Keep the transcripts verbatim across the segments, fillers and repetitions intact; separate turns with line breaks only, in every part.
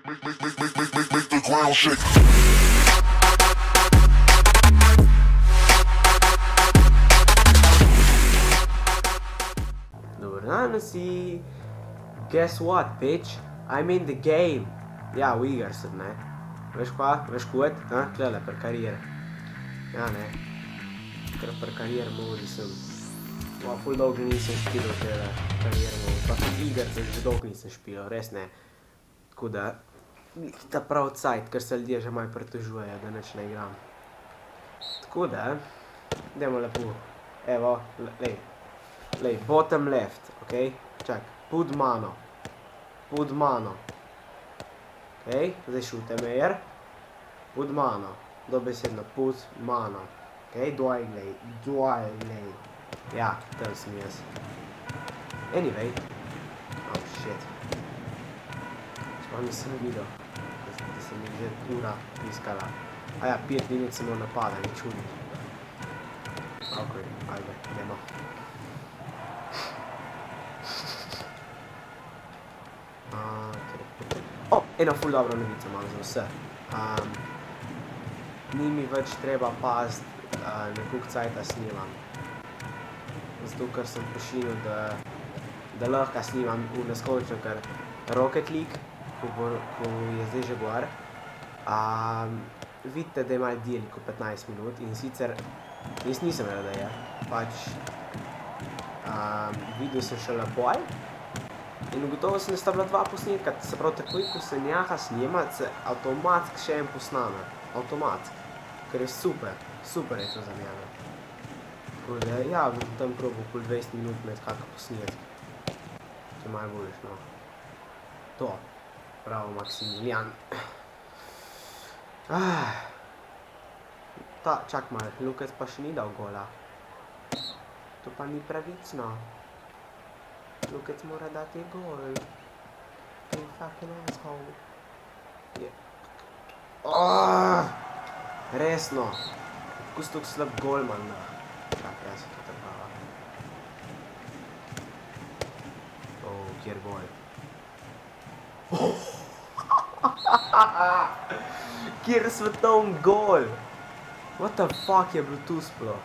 Dobar dan si. Guess what, bitch? I'm in the game. Ja, u igar sam, ne. Veš kva? Veš kuet? Ha? Tlele, per karijere. Ja, ne. Ker per karijere modi sem. Ma, ful dolgo nisem špilal tele karijere modi. Pa tudi igar se že dolgo nisem špilal, res ne. Tako da, ta prav cajt, ker se ljudje že malo pritožujejo, da nič ne igram. Tako da, dajmo lepo. Evo, lej. Lej, bottom left, okej? Čak, put mano. Put mano. Okej, zdaj šute mejer. Put mano. Dobesedno, put mano. Okej, doj glej, doj glej. Ja, tam sem jaz. Anyway. Oh, shit. Sploh nisem videl, da se mi že ura piskala. A ja, pet minut samo napada, ni čudno. Ok, ajde, idemo. O, ena ful dobra novica imam za vse. Ni mi več treba paziti, na koliko cajta snimam. Zato, ker sem pošinil, da lahko snimam v naskočno, ker Rocket League, ko je zdaj že gor, vidite, da je malo delniku petnajst minut in sicer, jaz nisem vedel, da je, pač videl sem šele boj in ugotovil sem, da sta bila dva posnetka, se pravi, takoj, ko se njaha snimat, se avtomatsk še en posname, avtomatsk, ker je super, super je to za njega. Tako da, ja, bom tam probal okoli dvajset minut med kakor posnetek, če malo bolješ, no. To, bravo Maksimilijan. Ta, čak malo, Lukac pa še ni dal gola. To pa ni pravično. Lukac mora dati gol. You fucking asshole. Resno. Kako si tako slab golman, da? Čak, jaz se to trpava. O, kjer gol. Kjer svetovn gol? What the fuck je bilo tu sploh?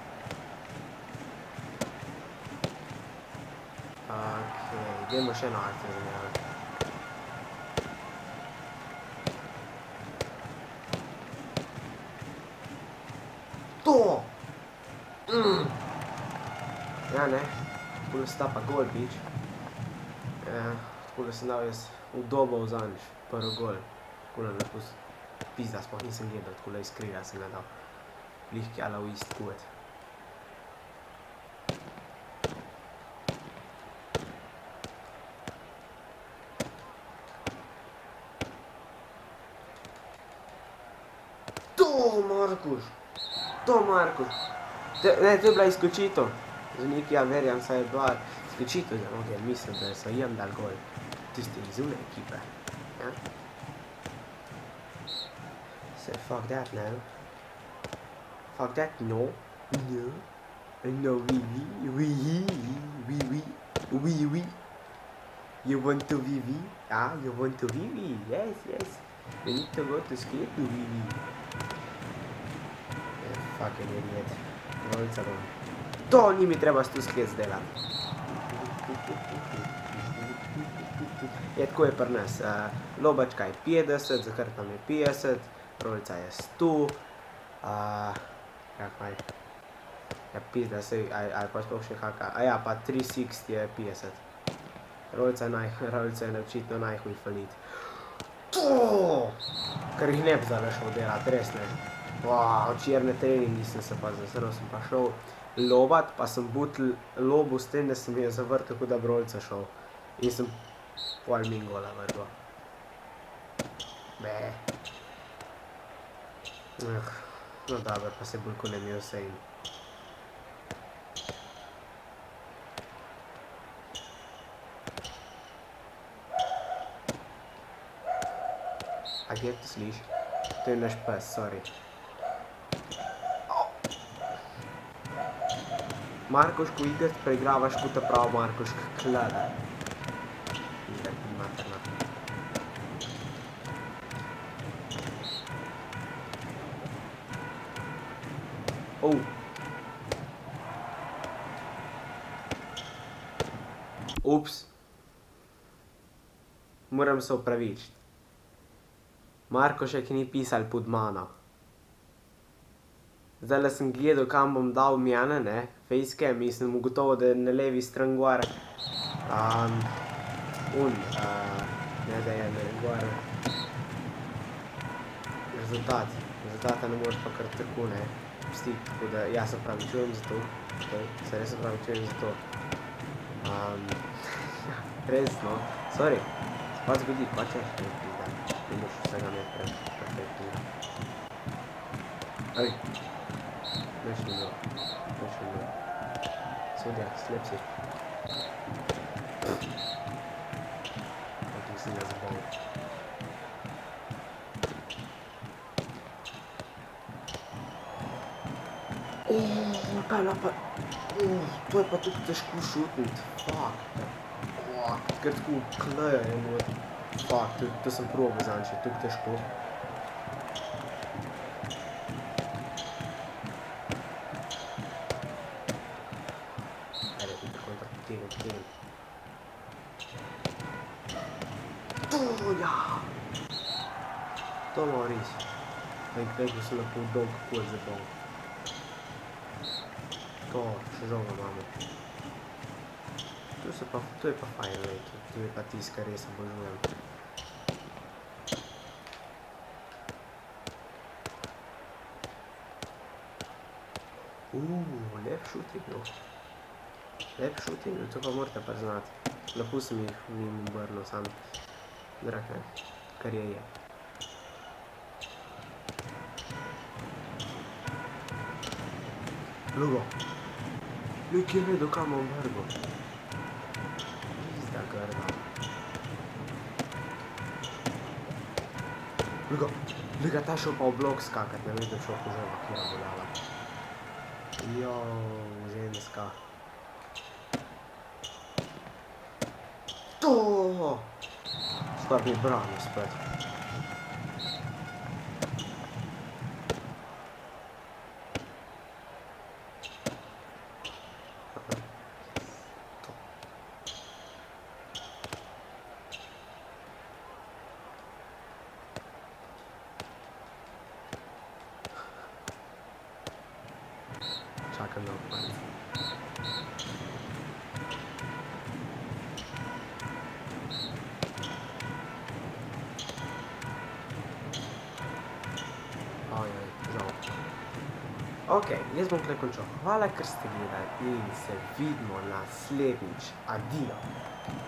Okej, idemo še eno akcijo zanjavati. To! Ja, ne. Takole sta pa gol, bič. Takole sem dal jaz v dobo vzaniš, prvi gol. Takole lepo pizda, sploh nisem gledal, takole iz kriga sem ga dal. Lihki ala v ist kuet. To, Markuš! To, Markuš! Ne, to je bila izključitev. Za neki, ja, verjam, saj je bila izključitev za mnoge, mislim, da so jem dal gol. Tisti iz une ekipe. Ja? So, fuck that now. Fuck that, no. No. No, oui, oui, oui, oui, oui, oui, oui. You want to V V? Ah, you want to V V? Yes, yes. We need to go to skate to V V. Yeah, fucking idiot. Volica bom. To ni mi treba tu skate zdelati. Je, tako je pri nas. Lobačka je petdeset, zakrtam je petdeset, rolica je sto. Kak maj? Ja, pizda se, ali pa sploh še kaka. A ja, pa tri šestdeset je petdeset. Rolica je očitno najhuj falit. To! Ker jih ne bi zdaj šel delati, res ne. Včeraj na treningi sem se pa zazrl, sem pa šel lobat, pa sem butl lobu s tem, da sem je zavrtel, tako da bi rolica šel. In sem pol min gola vrgo. Be. No dobro, pa se bolj ko ne mi vse in. A kje to sliš? To je naš pes, sorry. Markoš, ko igraš, preigravaš kot ta prav Markoš klada. Oh. Ups. Moram se opravičiti. Marko še ki ni pisal pod mano. Zdajle sem gledal, kam bom dal mjene, ne, facecam, in sem ugotovil, da je na levi stran gor, um, un, uh, ne da je, ne, gor, rezultat, rezultata ne moreš pa kar tako, ne, pustiti, tako da, ja se pravi, čujem za to, okay. Se res se pravi, čujem za to, um, res, no, sorry, se pa zgodi, pa češ, ne, pizda, ne moš vsega ne pre, perfektno. Ej. Veš mi do, veš mi do. Sodja, slep si. Tako si ga zabavil. Oooo, kaj je pa... To je pa tukaj težko šutnit. Fuck. Ker tako kleja je not. Fuck, to sem probal zanče, tukaj težko. To, ja! To malo res. Nekaj se lepo dolg kot za bol. To, še žal ga imamo. To se pa, to je pa fajn, lejki. To je pa tis, kar res obožujem. Uuu, lep šut je bil. Lep šut je bil, to pa morate priznati. Lepo sem jih mimo obrnil sam. Drag ne, kar je je. Lugo. Lek je vedel, kam bom vrgel. Pizda grda. Lugo. Lugo, ta šel pa v blok skakat, ne vedel šel po želva, kjera boljala. Joj, ženska. To! Skoraj mi branil spet. Čakam na opanje. Ok, jaz bom tukaj končal. Hvala, ker ste gledali in se vidimo naslednjič. Adijo.